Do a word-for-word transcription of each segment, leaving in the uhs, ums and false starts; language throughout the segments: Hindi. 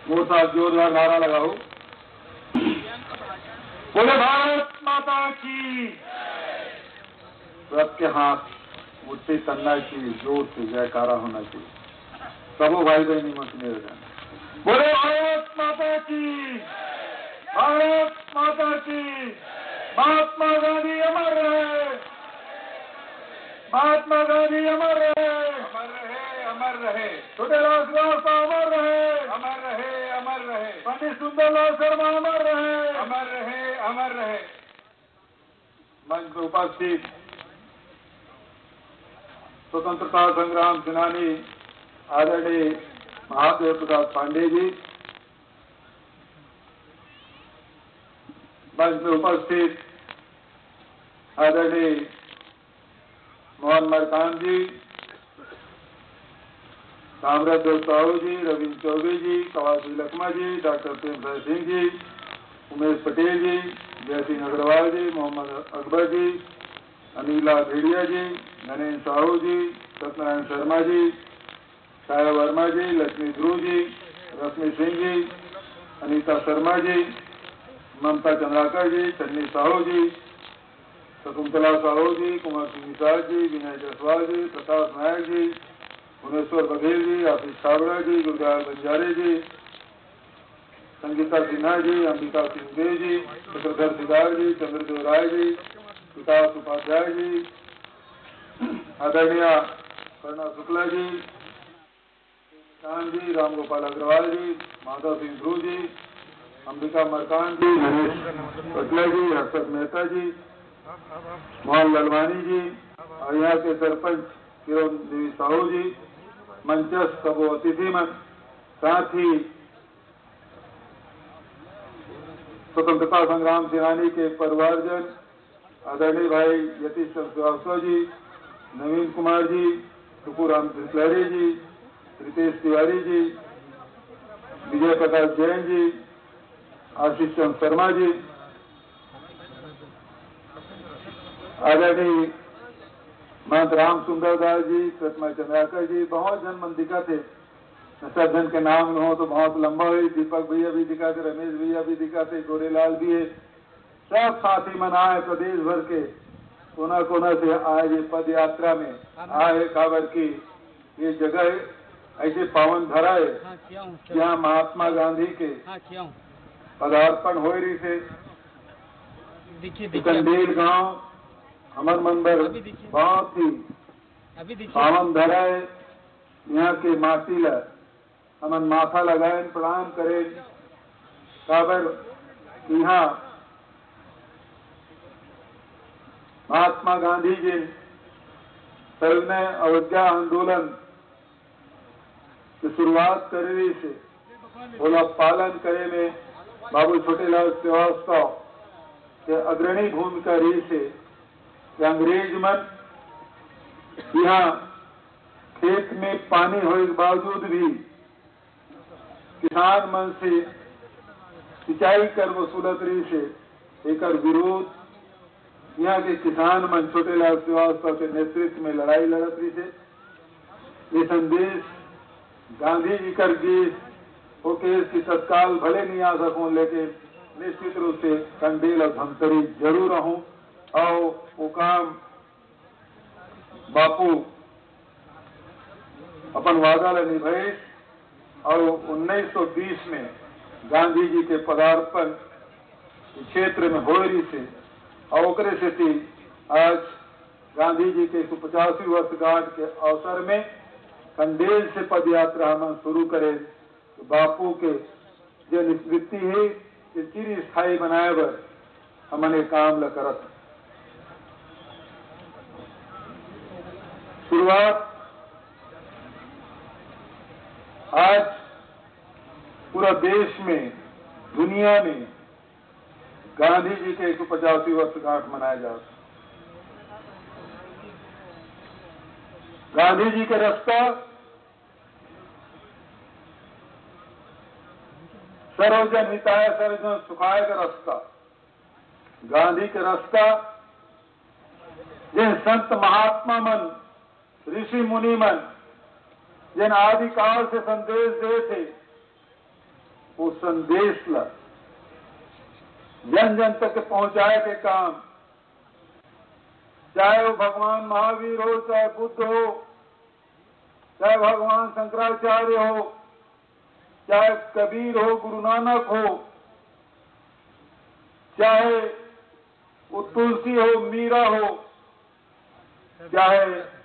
वो साथ जोरदार नारा लगाओ। बोले भारत माता की। सबके हाथ मुट्ठी तन्ना चाहिए, जोर से जयकारा होना चाहिए। सबो भाई बहनी मत मेरे जान। बोले भारत माता की। भारत माता की। महात्मा गांधी अमर रहे। महात्मा गांधी अमर रहे। अमर रहे, अमर रहे। छोटे राजदास अमर रहे। अमर रहे, अमर रहे। पंडित सुंदरलाल शर्मा अमर रहे। अमर रहे, अमर रहे। मंच में उपस्थित स्वतंत्रता संग्राम सेनानी आदरणीय महादेव प्रसाद पांडे जी, मंच में उपस्थित आदरणीय मोहन मरकान जी, ताम्रध्वज साहू जी, रविंद्र चौबे जी, कवासी लखमा जी, डॉक्टर प्रेम सिंह जी, उमेश पटेल जी, जय सिंह अग्रवाल जी, मोहम्मद अकबर जी, अनिला भेड़िया जी, नरेंद्र साहू जी, सत्यनारायण शर्मा जी, छाया वर्मा जी, लक्ष्मी ध्रुव जी, रश्मि सिंह जी, अनीता शर्मा जी, ममता चंद्राकर जी, चन्नी साहू जी, शकुंतला साहू जी, कुमार सिंह निषाद जी, विनय जायसवाल जी, प्रकाश नायक जी, भुवनेश्वर बघेल जी, आशीष छाबड़ा जी, गुरदयाल बंजारे जी, संगीता सिन्हा जी, अंबिका सिंह देव जी, चक्रधर सिदार जी, चंद्रदेव राय जी, विकास उपाध्याय जी, आदरणीय करुणा शुक्ला जी, चांद जी, राम गोपाल अग्रवाल जी, माधव सिंह ध्रुव जी, अंबिका मरकान जी, गणेश पटला जी, हर्षद मेहता जी, मोहन ललवानी जी, और यहाँ के सरपंच किरण देवी साहू जी, मंचस्थ सबो अतिथि मन, साथ ही स्वतंत्रता संग्राम सेनानी के परिवारजन आदरणीय भाई यतीश श्रीवास्तव जी, नवीन कुमार जी, टुकू राम त्रिपुरारी जी, रितेश तिवारी जी, विजय प्रकाश जैन जी, आशीष चंद्र शर्मा जी, आदरणीय महंत राम सुंदर दास जी, प्रतिमा चंद्राकर जी, बहुत जन मन दिखा थे। सब जन के नाम हो तो बहुत लंबा हुई। दीपक भैया भी दिखा थे, रमेश भैया भी दिखा थे, गोरेलाल भी है। सब साथी मन आए प्रदेश भर के कोना कोना से आए ये पद यात्रा में आए। खबर की ये जगह ऐसे पावन धरा है जहाँ महात्मा गांधी के पदार्पण हो रही थे। कंडेल गांव हमर मंदिर बहुत ही पावन धरा है। यहाँ के माटी ला हमन माथा लगाए प्रणाम करे। काबर यहाँ महात्मा गांधी जी सविनय अवज्ञा आंदोलन की शुरुआत करे से बोला पालन करे में बाबू छोटेलाल श्रीवास्तव के अग्रणी भूमिका रही से अंग्रेज मन यहाँ खेत में पानी होने के बावजूद भी किसान मन से सिंचाई कर वसूलत रही से एक विरोध यहाँ के किसान मन छोटेलाल श्रीवास्तव के नेतृत्व में लड़ाई लड़त रही से। ये संदेश गांधी जी कर गीत हो के इसकी तत्काल भले नहीं आ सकूं, लेकिन निश्चित रूप से कंडेल और धमतरी जरूर रहूं। और वो काम बापू अपन वादा ला निभाए और उन्नीस सौ बीस में गांधी जी के पदार्पण क्षेत्र में हो रही से और ओकरे से थी आज गांधी जी के एक सौ पचासवीं वर्षगांठ के अवसर में कंडेल से पद यात्रा हम शुरू करे। तो बापू के जो निवृत्ति है चिर स्थायी बनाए बर हमने काम ल करत। शुरुआत आज पूरा देश में दुनिया में गांधी जी के एक सौ पचासवीं वर्षगांठ मनाया जाता। गांधी जी के रास्ता सर्वजन हिताय सर्वजन सुखाय का रास्ता। गांधी के रास्ता जिन संत महात्मा मन ऋषि मुनि मन जिन आदिकाल से संदेश दे थे वो संदेश ला जन जन तक पहुंचाए के काम, चाहे वो भगवान महावीर हो, चाहे बुद्ध हो, चाहे भगवान शंकराचार्य हो, चाहे कबीर हो, गुरु नानक हो, चाहे वो तुलसी हो, मीरा हो, चाहे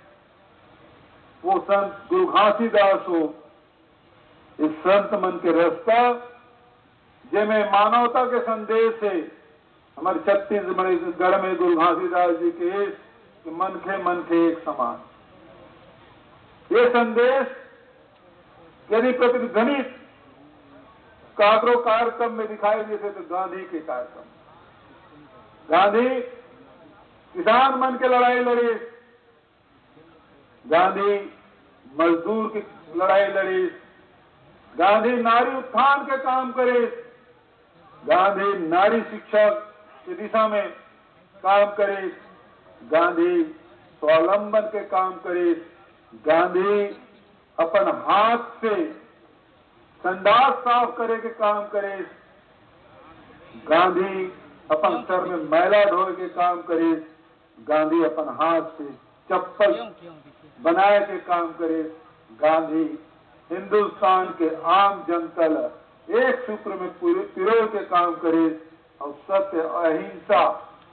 वो संत गुरु घासीदास हो, इस संत मन के रास्ता जिनमें मानवता के संदेश है। हमारे छत्तीसगढ़ में गुरु घासीदास जी के कि मन खे मन खे एक समान, ये संदेश यदि प्रतिध्वनित कागरो कार्यक्रम में दिखाई देते तो गांधी के कार्यक्रम, गांधी किसान मन के लड़ाई लड़ी, गांधी मजदूर की लड़ाई लड़ी, गांधी नारी उत्थान के काम करे, गांधी नारी शिक्षा की दिशा में काम करे, गांधी स्वावलंबन के काम करे, गांधी अपन हाथ से संडास साफ करे के काम करे, गांधी अपन सर में मैला धोए के काम करे, गांधी अपन हाथ से चप्पल बनाए के काम करे, गांधी हिंदुस्तान के आम जनता एक सूत्र में पिरो के काम करे और सत्य अहिंसा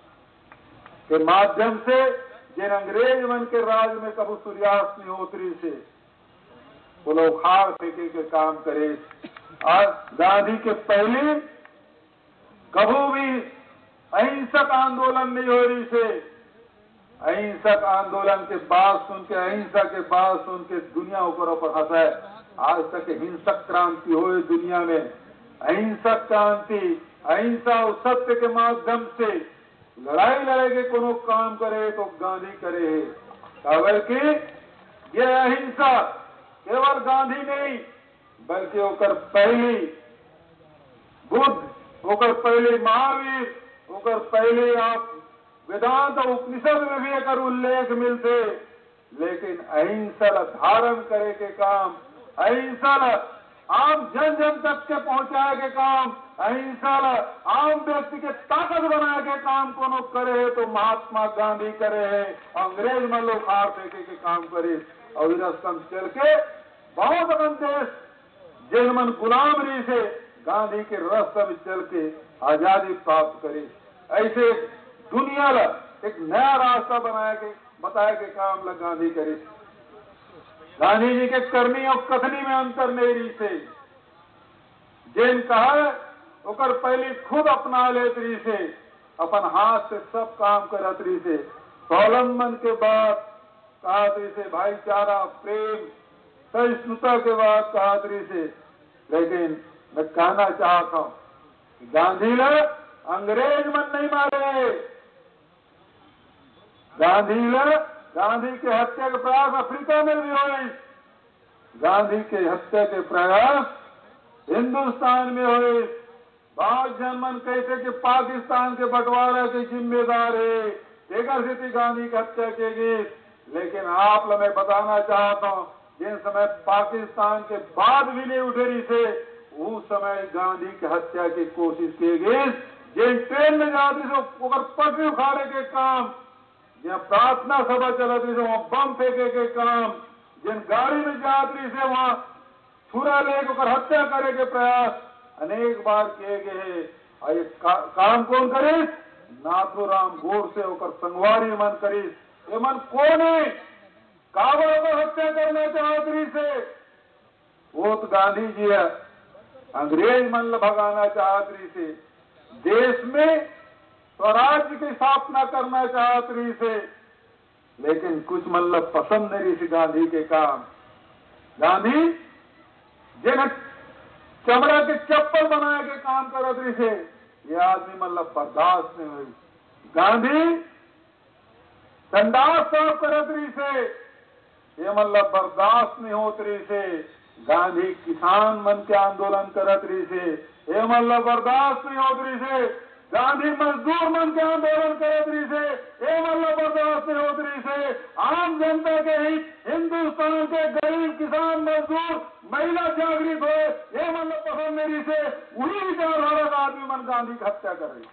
के माध्यम से जिन अंग्रेज मन के राज में कबू सूर्यास्त निहोत्री से वो लोग उखाड़ फेंके के काम करे। और गांधी के पहले कबू भी अहिंसक आंदोलन नहीं हो रही से, अहिंसक आंदोलन के बाद सुन के, अहिंसा के बाद सुन के दुनिया ऊपर ऊपर हंसा है। आज तक हिंसक क्रांति हो दुनिया में, अहिंसक क्रांति, अहिंसा और सत्य के माध्यम से लड़ाई लड़े के कोनो काम करे तो गांधी करे है। बल्कि ये अहिंसा केवल गांधी नहीं बल्कि होकर पहली बुद्ध, होकर पहले महावीर, होकर पहले आप वेदांत और उपनिषद में भी एक उल्लेख मिलते। लेकिन अहिंसा धारण करे के काम, अहिंसा आम जन जन तक के पहुंचाए के काम, अहिंसा आम व्यक्ति के ताकत बनाए के काम कोनो करे है तो महात्मा गांधी करे है। अंग्रेज में लोग हार फेंके के काम करे और रास्ता चल के बहुत अपन देश जिन मन गुलामरी से गांधी के रास्ते में चल के आजादी प्राप्त करे। ऐसे दुनिया ला एक नया रास्ता बनाए के बताए के काम ला गांधी करे। गांधी जी के करनी और कथनी में अंतर नहीं रही से, जिन कहा ओकर पहले खुद अपना लेतरी से, अपन हाथ से सब काम करत रही से, स्वावलंबन के बाद कहा से भाईचारा, प्रेम, सहिष्णुता के बाद कहा से। लेकिन मैं कहना चाहता हूं कि गांधी ने अंग्रेज मन नहीं मारे, गांधी ने गांधी के हत्या के प्रयास अफ्रीका में भी हुए, गांधी के हत्या के प्रयास हिंदुस्तान में हुए। बहुत जनमन कहते कि पाकिस्तान के बंटवारा के जिम्मेदार है, लेकर स्थिति गांधी की हत्या की गई। लेकिन आप लोग मैं बताना चाहता हूँ जिन समय पाकिस्तान के बाद भी नहीं उठे रही थे उस समय गांधी की हत्या की कोशिश की गई। जिन ट्रेन में जाती थे ऊपर पटरी उखाड़े के काम, जहाँ प्रार्थना सभा चलती थी वहाँ बम फेंके के काम, जिन गाड़ी में जाती थे वहाँ छुरा लेकर हत्या करे के प्रयास अनेक बार किए गए हैं। और ये का, काम कौन करे? नाथूराम गोडसे होकर संगवारी मन करी। ये मन कौन है? काबा को हत्या करना चाहती से वो तो गांधी जी है। अंग्रेज मन भगाना चाहती से, देश में स्वराज्य की स्थापना करना चाहती से। लेकिन कुछ मतलब पसंद नहीं थी गांधी के काम। गांधी जिन चमड़ा के चप्पल बनाए के काम करत रही से ये आदमी मतलब बर्दाश्त नहीं हुई। गांधी संडास साफ करत रही से ये मतलब बर्दाश्त नहीं होत रही से। गांधी किसान मन के आंदोलन करत रही से ये मतलब बर्दाश्त नहीं होत रही से। गांधी मजदूर मन के आंदोलन करे से ए मतलब बर्दाश्त नहीं होती से आम जनता के हित हिंदुस्तान के गरीब किसान मजदूर महिला जागृत हो ये मतलब पसंद मेरी से उन्हीं विचारधारा का आदमी मन गांधी की हत्या कर रही।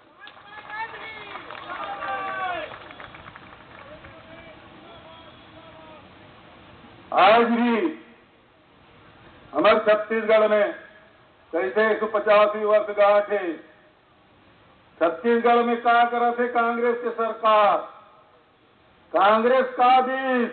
आज भी हमारे छत्तीसगढ़ में कैसे एक सौ पचासी वर्ष गांठ है। छत्तीसगढ़ में क्या करा थे कांग्रेस के सरकार, कांग्रेस का देश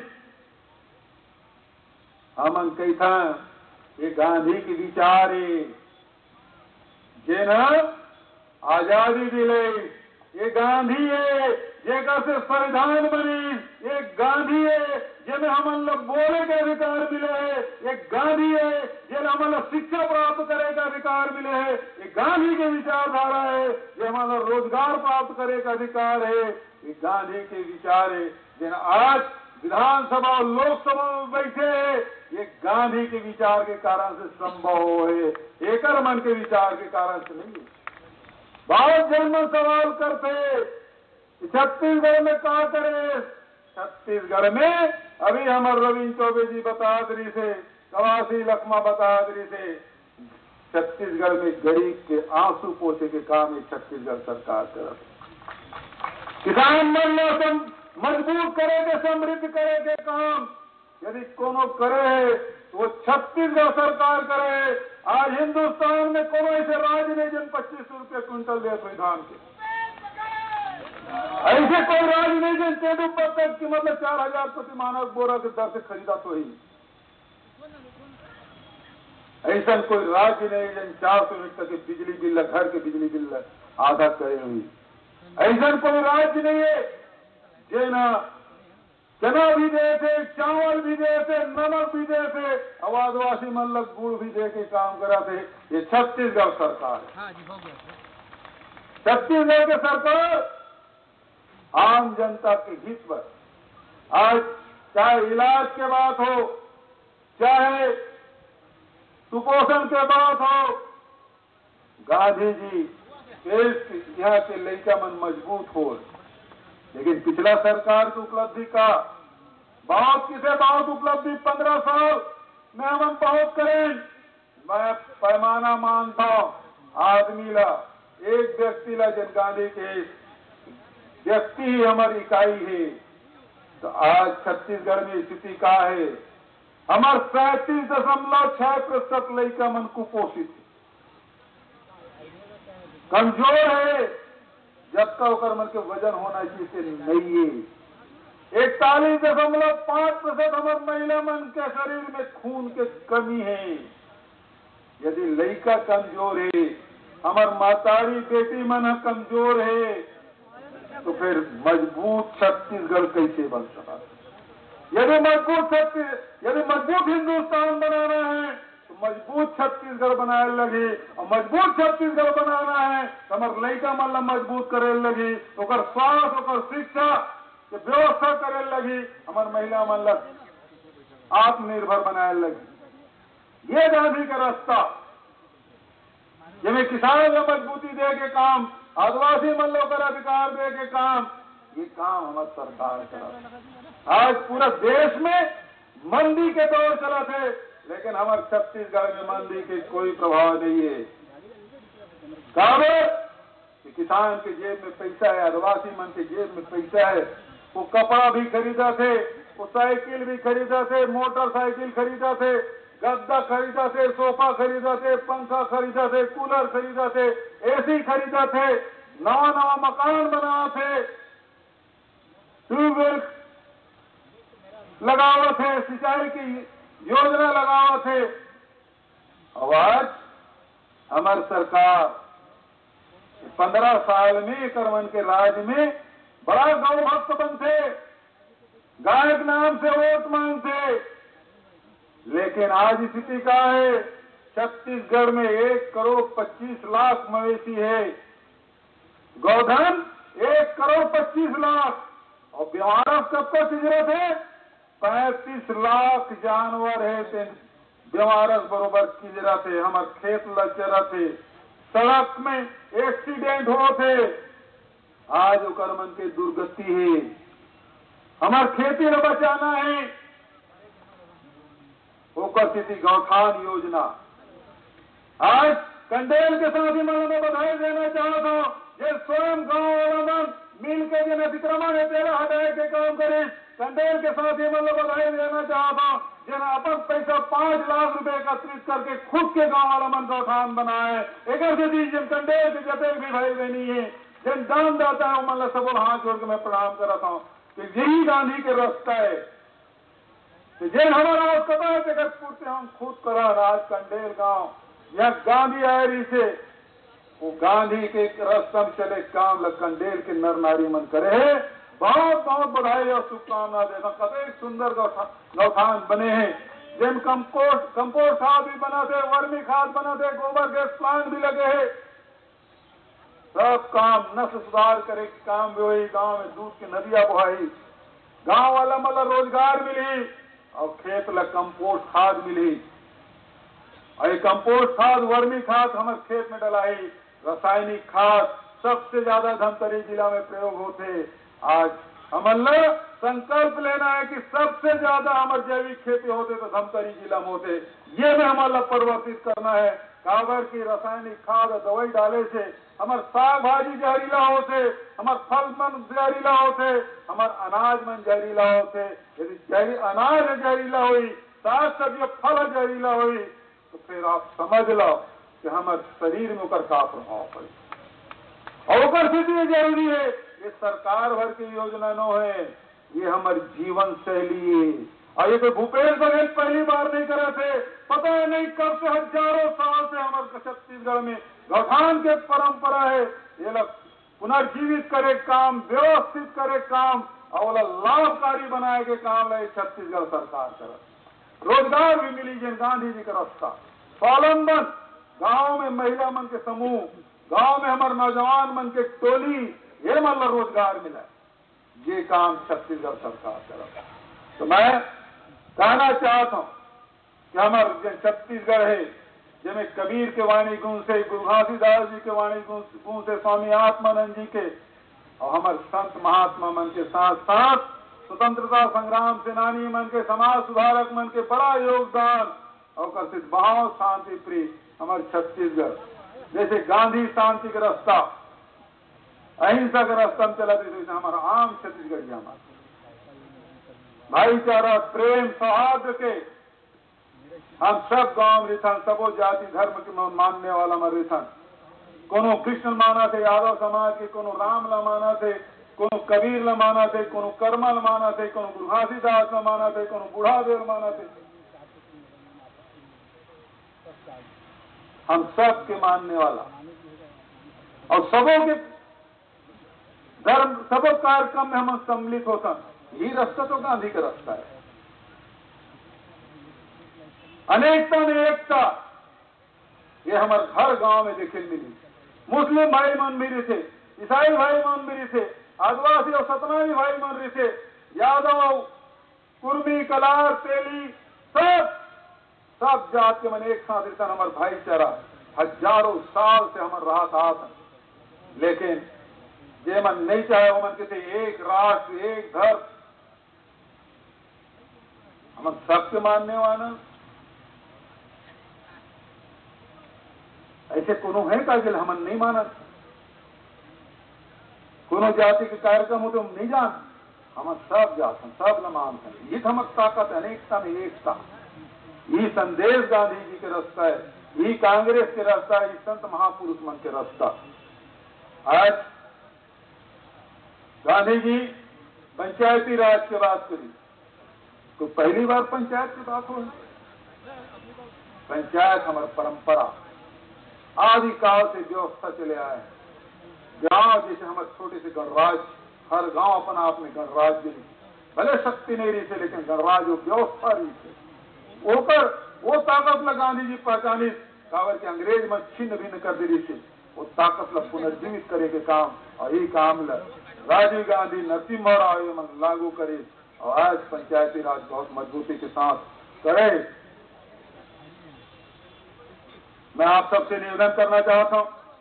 हमन कही था ये गांधी के विचार है जे न आजादी दिले ये गांधी है जेकर से संविधान बनी ये गांधी है जिन्हें हमन लोग बोले के अधिकार मिले है ये गांधी है जिन्हें हमन लोग शिक्षा प्राप्त करे का अधिकार मिले है ये गांधी के विचारधारा है जो हमन लोग रोजगार प्राप्त करे का अधिकार है ये गांधी के विचार है जिन्हें आज विधानसभा और लोकसभा में बैठे है ये गांधी के विचार के कारण से संभव हो है एकर मन के विचार के कारण से नहीं है। बहुत जन्म सवाल करते छत्तीसगढ़ में क्या करे। छत्तीसगढ़ में अभी हमारे रविंद्र चौबे जी बता दी से कवासी लखमा बता दी से छत्तीसगढ़ में गरीब के आंसू पोछे के काम छत्तीसगढ़ सरकार कर किसान मन मजबूत करे के समृद्ध करे के काम यदि कोनो करे तो वो छत्तीसगढ़ सरकार करे। आज हिंदुस्तान में कोनो ऐसे राज्य नहीं जिन पच्चीस सौ रुपये क्विंटल दे तो धान के ऐसे कोई राज्य नहीं जिन तेदू तक की मतलब चार हजार प्रति मानव बोरा के दर से खरीदा तो ही ऐसा कोई राज्य नहीं जिन चार सौ यूनिट तक के बिजली बिल घर के बिजली बिल आधा करे हुई ऐसा कोई राज्य नहीं है जे ना चना भी दे थे चावल भी दे थे नमक भी दे थे अब आदिवासी मतलब गुड़ भी दे के काम करा थे। ये छत्तीसगढ़ सरकार है। छत्तीसगढ़ के सरकार आम जनता के हित पर आज चाहे इलाज के बात हो चाहे सुपोषण के बात हो गांधी जी देश यहाँ के लड़का मन मजबूत हो। लेकिन पिछला सरकार की उपलब्धि का बहुत किसे बहुत उपलब्धि पंद्रह साल में हम बहुत करें मैं पैमाना मानता हूं आदमी ला एक व्यक्ति ला जन गांधी के व्यक्ति ही हमारी इकाई है। तो आज छत्तीसगढ़ में स्थिति का है हमारे सैंतीस दशमलव छह प्रतिशत लड़का मन कुपोषित कमजोर है जब का ओकर मन के वजन होना चाहिए नहीं है। इकतालीस दशमलव पांच प्रतिशत हमारे महिला मन के शरीर में खून के कमी है। यदि लड़का कमजोर है हमार मातारी बेटी मन कमजोर है तो फिर मजबूत छत्तीसगढ़ कैसे बन सका। यदि मजबूत छत्तीस यदि मजबूत हिंदुस्तान बनाना है तो मजबूत छत्तीसगढ़ बनाए लगी और मजबूत छत्तीसगढ़ बनाना है तो हमारे लड़का मन मजबूत करे लगी ओकर स्वास्थ्य ओकर शिक्षा के व्यवस्था करे लगी हमारे महिला मन आत्मनिर्भर बनाए लगी। ये गांधी का रास्ता जिन्हें किसानों को मजबूती दे के काम आदिवासी मल्लों का अधिकार दे के काम ये काम हमारी सरकार करा। आज पूरा देश में मंदी के दौर चला थे लेकिन हमारे छत्तीसगढ़ में मंदी के कोई प्रभाव नहीं है। कारण कि किसान के जेब में पैसा है आदिवासी मन के जेब में पैसा है वो कपड़ा भी खरीदा थे वो साइकिल भी खरीदा थे मोटरसाइकिल खरीदा थे गद्दा खरीदा थे सोफा खरीदा थे पंखा खरीदा थे कूलर खरीदा थे एसी खरीदा थे नवा नवा मकान बना थे ट्यूबवेल लगावा थे सिंचाई की योजना लगावा थे। और आज हमारी सरकार पंद्रह साल में करवन के राज में बड़ा गौ भक्त बनते गायक नाम से वोट मांगते लेकिन आज स्थिति का है छत्तीसगढ़ में एक करोड़ पच्चीस लाख मवेशी है गौधन एक करोड़ पच्चीस लाख और बेवारस कब तक हिजरत है पैंतीस लाख जानवर है बेवारस बरोबर किजरा थे हमारे खेत लचरा थे सड़क में एक्सीडेंट हो थे, आज ओकर मन के दुर्गति है। हमार खेती न बचाना है, ओकर स्थिति गौठान योजना। आज कंडेल के साथ ही मैं बधाई देना चाहता हूँ, ये स्वयं गांव वाला मन मिल के जिन अतिक्रमण है तेरा हटाए के काम करे। कंडेल के साथ ही मतलब बधाई देना चाहता हूँ, जिन अपन पैसा पांच लाख रुपए एकत्रित करके खुद के गांव वाला मन गौठान बनाए। एक जिन कंडेल के जते भी भाई बहनी है, जिन दान दाता है, मतलब सब हाथ जोड़ के मैं प्रणाम करता हूँ कि यही गांधी के रास्ता है। तो जिन हमारा कदा है जगत पूर्ति हम खुद करा राज कंडेल गांव या गांधी आयरी से वो गांधी के रास्ता में चले काम लग कंडेल के नर नारी मन करे है। बहुत बहुत बधाई और शुभकामना देता। कतई सुंदर गौठान बने हैं, जिन कंपोस्ट कंपोस्ट खाद भी बना थे, वर्मी खाद बना थे, गोबर गैस प्लांट भी लगे हैं। सब काम नस्ल सुधार करे काम भी हुई, गांव में दूध की नदियां बहाई, गांव वाला मतलब रोजगार मिली और खेत लग कंपोस्ट खाद मिली। और ये कंपोस्ट खाद वर्मी खाद हमारे खेत में डलाई, रासायनिक खाद सबसे ज्यादा धमतरी जिला में प्रयोग होते। आज हमारे संकल्प लेना है कि सबसे ज्यादा हमारे जैविक खेती होते तो धमतरी जिला में होते। ये में हमारा परिवर्तित करना है। काबर की रासायनिक खाद दवाई डाले से हमारे साग भाजी जहरीला होते, हमारे फल मन जहरीला होते, हमारे अनाज मन जहरीला होते। यदि जहरी अनाज जहरीला हुई, साग सब्जी फल जहरीला हुई, तो फिर आप समझ लो कि हमारे शरीर में उकर का प्रभाव पड़े। और उकर स्थिति जरूरी है, ये सरकार भर की योजना न है, ये हमारी जीवन शैली है। और ये तो भूपेश बघेल पहली बार नहीं करे थे, पता है नहीं कब से हजारों साल से हमारे छत्तीसगढ़ में गौठान के परंपरा है। ये लोग पुनर्जीवित करे काम, व्यवस्थित करे काम और लाभकारी बनाए के काम लगे छत्तीसगढ़ सरकार करे। रोजगार भी मिली जिन गांधी जी का रास्ता, स्वावलंबन, गांव में महिला मन के समूह, गांव में हमारे नौजवान मन के टोली, ये मतलब रोजगार मिला, ये काम छत्तीसगढ़ सरकार करे। तो मैं कहना चाहता हूँ कि हमारे जो छत्तीसगढ़ है, जिसमें कबीर के वाणी गुण से, गुरु घासीदास जी के वाणी गुण से, स्वामी आत्मानंद जी के और हमारे संत महात्मा मन के साथ साथ स्वतंत्रता संग्राम सेनानी मन के, समाज सुधारक मन के बड़ा योगदान और सिद्ध भाव शांति प्रिय हमारे छत्तीसगढ़। जैसे गांधी शांति का रास्ता, अहिंसा का रास्ता में चला, जैसे हमारा आम छत्तीसगढ़ हमारा भाईचारा प्रेम सौहार्द के हम सब गांव रिथन, सबो जाति धर्म के मानने वाला हमारे रिथन। कोनो कृष्ण माना थे यादव समाज के, कोनो राम ला माना थे, कोनो कबीर ला माना थे, कोनो कर्मा ला माना थे, कोनो गुरु घासीदास ला माना थे, कोनो बूढ़ा देव माना थे। हम सब के मानने वाला और सबों के धर्म सबों कार्यक्रम में हम सम्मिलित होता। यही रास्ता तो गांधी का रास्ता है। अनेकता में एकता, ये हमारे हर गांव में देखे मिली। मुस्लिम भाई मन भी थे, ईसाई भाई मन भी थे, आदिवासी और सतनामी भाई मन भी थे, यादव, कुर्मी, कलार, तेली, सब सब जात के मन एक साथ रहता। हमारे भाईचारा हजारों साल से हमारे रहा था। लेकिन जे मन नहीं चाहे वो मन कहते एक राष्ट्र एक धर्म, हम सबके मानने वाला। ऐसे कोनो है का जिल हमन नहीं मानत, कोनो जाति के कार्यक्रम हो तो हम नहीं जान, हम सब जात सब न मानते। ये हमर ताकत अनेकता में एकता, ये संदेश गांधी जी के रास्ता है, ये कांग्रेस के रास्ता है, ये संत महापुरुष मन के रास्ता। आज गांधी जी पंचायती राज की बात करी तो पहली बार पंचायत की बात हो। पंचायत हमारी परंपरा आदि काल से व्यवस्था चले आए। गांव जैसे हमारे छोटे से गणराज, हर गांव अपना आप में गणराज भी भले शक्ति नहीं रही थे, लेकिन गणराज वो व्यवस्था रही थे। ओकर वो ताकत ला गांधी जी पहचानी, काबर के अंग्रेज में छिन्न भिन्न कर दी थी, वो ताकत ला पुनर्जीवित करे के काम और यही काम ला राजीव गांधी नरसिम्हा राव मन लागू करे और आज पंचायती राज बहुत मजबूती के साथ करे। मैं आप सबसे निवेदन करना चाहता हूँ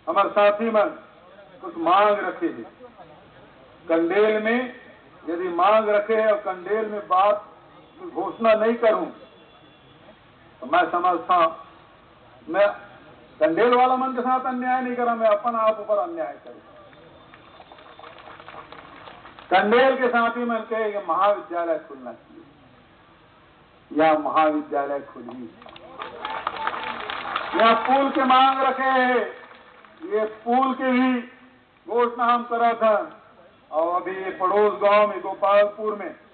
हमारे साथी मन कुछ मांग रखे है कंडेल में, यदि मांग रखे है और कंडेल में बात घोषणा नहीं करूं तो मैं समझता मैं कंडेल वाला मन के साथ अन्याय नहीं करा, मैं अपन आप ऊपर अन्याय करूं। कंडेल के साथ ही मन कहे कि महाविद्यालय खुलना चाहिए या महाविद्यालय खुली, या पुल के मांग रखे है, ये पुल के भी घोषणा हम करा था। और अभी ये पड़ोस गांव में गोपालपुर में